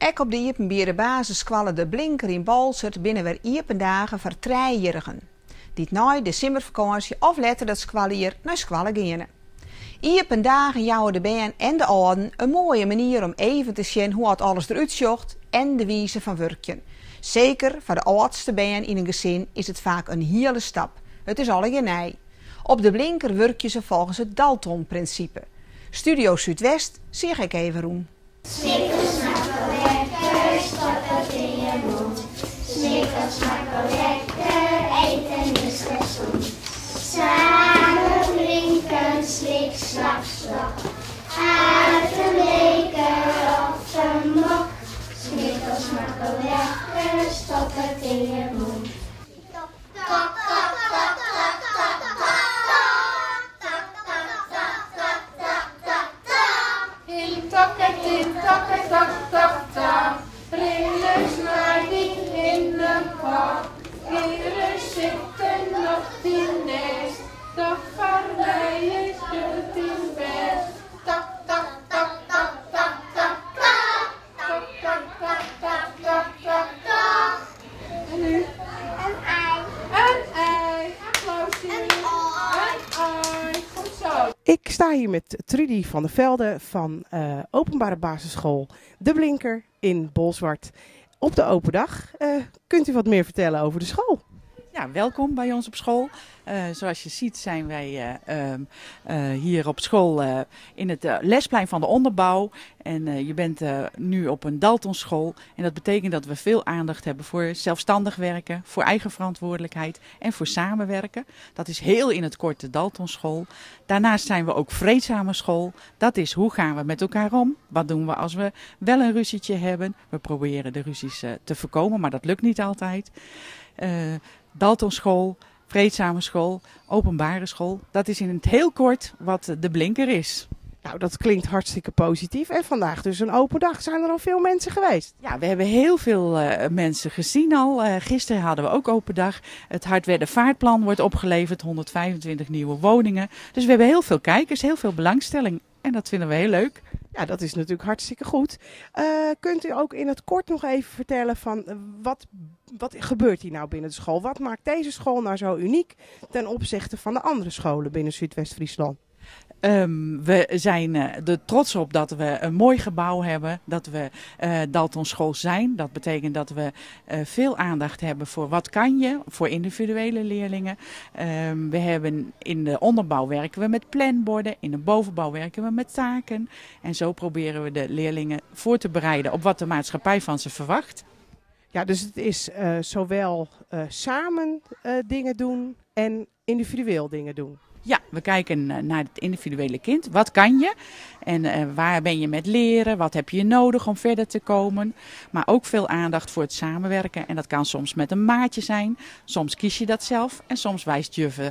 Ook op de iepenbiere basisschool De Blinker in Bolsward binnen weer iependagen voor 3-jarigen. Die na de zomervakantie of later dat scholier naar school gaan. Iependagen jouwen de band en de ouden een mooie manier om even te zien hoe het alles eruit zocht en de wijze van werken. Zeker voor de oudste band in een gezin is het vaak een hele stap. Het is alle genij. Op De Blinker werken ze volgens het Dalton-principe. Studio Zuidwest zie ik even roem. Snickers smaken lekker, stop het in je mond. Snickers smaken lekker, eten is gezond. Samen drinken, slik, slap, slap. Uit de beker of de mok. Snickers smaken lekker, stop het in je mond. Tok, tok, tok, tok, tok, tok, tok. Tin tokke tok tok tok, brillen sliding in de pot. Kinderen zitten nog in nest, toch van mij is het in bed. Tok tok tok tok tok tok tok, tok tok tok tok tok tok tok. En nu? Een ei. Een ei, applausje. Een ei, goed zo. Ik sta hier met Trudy van der Velde van openbare basisschool De Blinker in Bolsward. Op de open dag. Kunt u wat meer vertellen over de school? Ja, welkom bij ons op school. Zoals je ziet zijn wij hier op school in het lesplein van de onderbouw. En je bent nu op een Daltonschool. En dat betekent dat we veel aandacht hebben voor zelfstandig werken, voor eigen verantwoordelijkheid en voor samenwerken. Dat is heel in het kort de Daltonschool. Daarnaast zijn we ook vreedzame school. Dat is hoe gaan we met elkaar om? Wat doen we als we wel een ruzietje hebben? We proberen de ruzies te voorkomen, maar dat lukt niet altijd. Daltonschool, vreedzame school, openbare school. Dat is in het heel kort wat De Blinker is. Nou, dat klinkt hartstikke positief. En vandaag dus een open dag. Zijn er al veel mensen geweest? Ja, we hebben heel veel mensen gezien al. Gisteren hadden we ook open dag. Het Hartwerdervaartplan wordt opgeleverd, 125 nieuwe woningen. Dus we hebben heel veel kijkers, heel veel belangstelling. En dat vinden we heel leuk. Ja, dat is natuurlijk hartstikke goed. Kunt u ook in het kort nog even vertellen van wat gebeurt hier nou binnen de school? Wat maakt deze school nou zo uniek ten opzichte van de andere scholen binnen Zuidwest-Friesland? We zijn er trots op dat we een mooi gebouw hebben, dat we Daltonschool zijn. Dat betekent dat we veel aandacht hebben voor wat kan je, voor individuele leerlingen. We hebben in de onderbouw werken we met planborden, in de bovenbouw werken we met taken. En zo proberen we de leerlingen voor te bereiden op wat de maatschappij van ze verwacht. Ja, dus het is zowel samen dingen doen en individueel dingen doen. Ja, we kijken naar het individuele kind. Wat kan je? En waar ben je met leren? Wat heb je nodig om verder te komen? Maar ook veel aandacht voor het samenwerken. En dat kan soms met een maatje zijn. Soms kies je dat zelf. En soms wijst juffe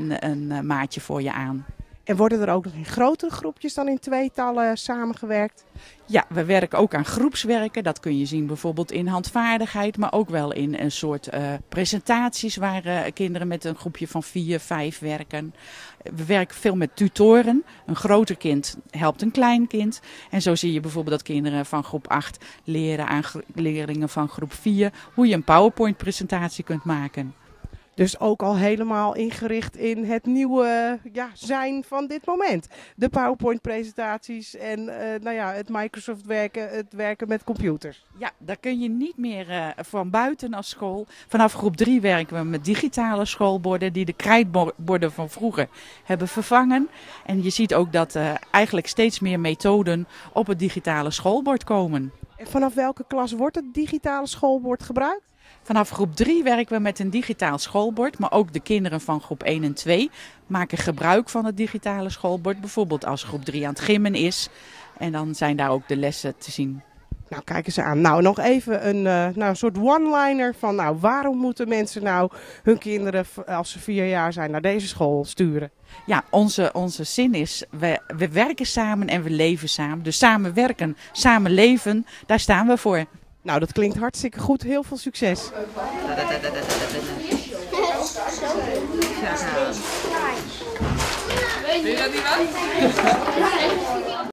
een maatje voor je aan. En worden er ook nog in grotere groepjes dan in tweetallen samengewerkt? Ja, we werken ook aan groepswerken. Dat kun je zien bijvoorbeeld in handvaardigheid, maar ook wel in een soort presentaties waar kinderen met een groepje van 4, 5 werken. We werken veel met tutoren. Een groter kind helpt een klein kind. En zo zie je bijvoorbeeld dat kinderen van groep 8 leren aan leerlingen van groep 4 hoe je een PowerPoint-presentatie kunt maken. Dus ook al helemaal ingericht in het nieuwe zijn van dit moment. De PowerPoint-presentaties en het Microsoft werken, het werken met computers. Ja, daar kun je niet meer van buiten als school. Vanaf groep 3 werken we met digitale schoolborden die de krijtborden van vroeger hebben vervangen. En je ziet ook dat eigenlijk steeds meer methoden op het digitale schoolbord komen. En vanaf welke klas wordt het digitale schoolbord gebruikt? Vanaf groep 3 werken we met een digitaal schoolbord, maar ook de kinderen van groep 1 en 2 maken gebruik van het digitale schoolbord. Bijvoorbeeld als groep 3 aan het gymmen is en dan zijn daar ook de lessen te zien. Nou, kijk eens aan. Nou, nog even een soort one-liner van waarom moeten mensen nou hun kinderen als ze 4 jaar zijn naar deze school sturen? Ja, onze zin is, we werken samen en we leven samen. Dus samen werken, samen leven, daar staan we voor. Nou, dat klinkt hartstikke goed. Heel veel succes. Weet je dat niet wat?